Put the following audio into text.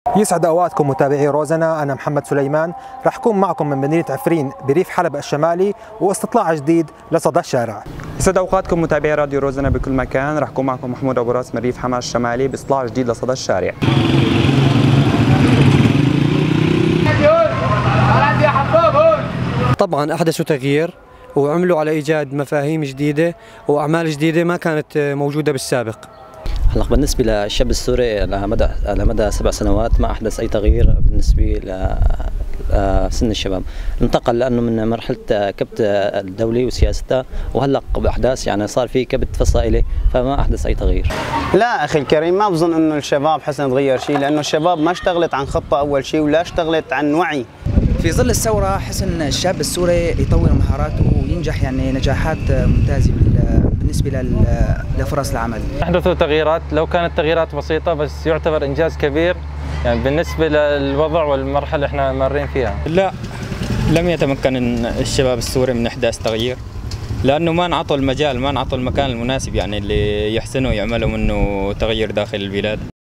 يسعد اوقاتكم متابعي روزنا، انا محمد سليمان، راح اكون معكم من مدينه عفرين بريف حلب الشمالي واستطلاع جديد لصدى الشارع. يسعد اوقاتكم متابعي راديو روزنا بكل مكان، راح اكون معكم محمود ابو راس من ريف حماة الشمالي باستطلاع جديد لصدى الشارع. طبعا احدثوا تغيير وعملوا على ايجاد مفاهيم جديده واعمال جديده ما كانت موجوده بالسابق. هلا بالنسبه للشاب السوري على مدى 7 سنوات ما احدث اي تغيير بالنسبه لسن الشباب، انتقل لانه من مرحله كبت الدولي وسياستها وهلا باحداث يعني صار في كبت فصائلي، فما احدث اي تغيير. لا اخي الكريم، ما بظن انه الشباب حسن تغير شيء، لانه الشباب ما اشتغلت عن خطه اول شيء ولا اشتغلت عن وعي. في ظل الثورة حسن الشاب السوري يطور مهاراته وينجح يعني نجاحات ممتازة بالنسبة لفرص العمل. أحدثوا تغييرات، لو كانت تغييرات بسيطة بس يعتبر إنجاز كبير يعني بالنسبة للوضع والمرحلة اللي احنا مارين فيها. لا، لم يتمكن الشباب السوري من إحداث تغيير، لأنه ما انعطوا المجال، ما انعطوا المكان المناسب يعني اللي يحسنوا يعملوا منه تغيير داخل البلاد.